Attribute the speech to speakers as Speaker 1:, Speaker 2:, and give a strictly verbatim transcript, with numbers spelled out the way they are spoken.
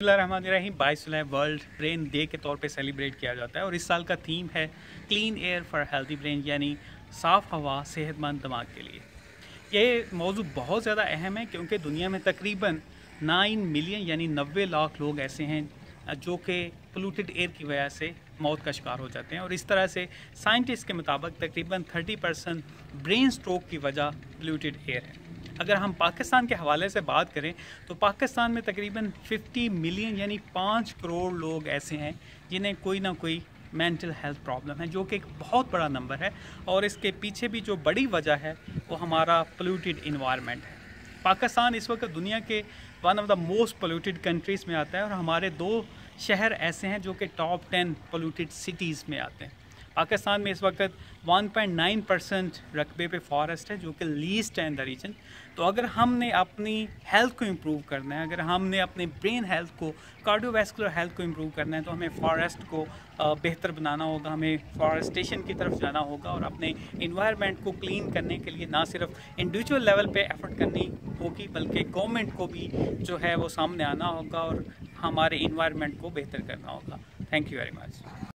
Speaker 1: बिस्मिल्लाहिर्रहमानिर्रहीम बाईस जुलाई world brain day के तौर पे सेलिब्रेट किया जाता है और इस साल का थीम है clean air for healthy brain, यानी साफ़ हवा सेहतमंद दिमाग के लिए। ये मौजू बहुत ज़्यादा अहम है क्योंकि दुनिया में तकरीबन नाइन मिलियन यानी नब्बे लाख लोग ऐसे हैं जो कि पोल्यूटेड एयर की वजह से मौत का शिकार हो जाते हैं और इस तरह से साइंटिस्ट के मुताबिक तकरीबन तीस परसेंट ब्रेन स्ट्रोक की वजह पोल्यूटेड एयर है। अगर हम पाकिस्तान के हवाले से बात करें तो पाकिस्तान में तकरीबन पचास मिलियन यानी पाँच करोड़ लोग ऐसे हैं जिन्हें कोई ना कोई मेंटल हेल्थ प्रॉब्लम है, जो कि एक बहुत बड़ा नंबर है और इसके पीछे भी जो बड़ी वजह है वो हमारा पोल्यूटेड इन्वायरमेंट है। पाकिस्तान इस वक्त दुनिया के one of the most polluted countries में आता है और हमारे दो शहर ऐसे हैं जो कि टॉप टेन पोल्यूटेड सिटीज़ में आते हैं। पाकिस्तान में इस वक्त वन पॉइंट नाइन परसेंट रकबे पे फॉरेस्ट है जो कि लीस्ट है इन द रीजन। तो अगर हमने अपनी हेल्थ को इम्प्रूव करना है, अगर हमने अपने ब्रेन हेल्थ को, कार्डियोवैस्कुलर हेल्थ को इम्प्रूव करना है, तो हमें फॉरेस्ट को बेहतर बनाना होगा, हमें फॉरेस्टेशन की तरफ जाना होगा और अपने इन्वायरमेंट को क्लीन करने के लिए ना सिर्फ इंडिविजुअल लेवल पे एफर्ट करनी होगी बल्कि गवर्नमेंट को भी जो है वो सामने आना होगा और हमारे इन्वायरमेंट को बेहतर करना होगा। Thank you very much.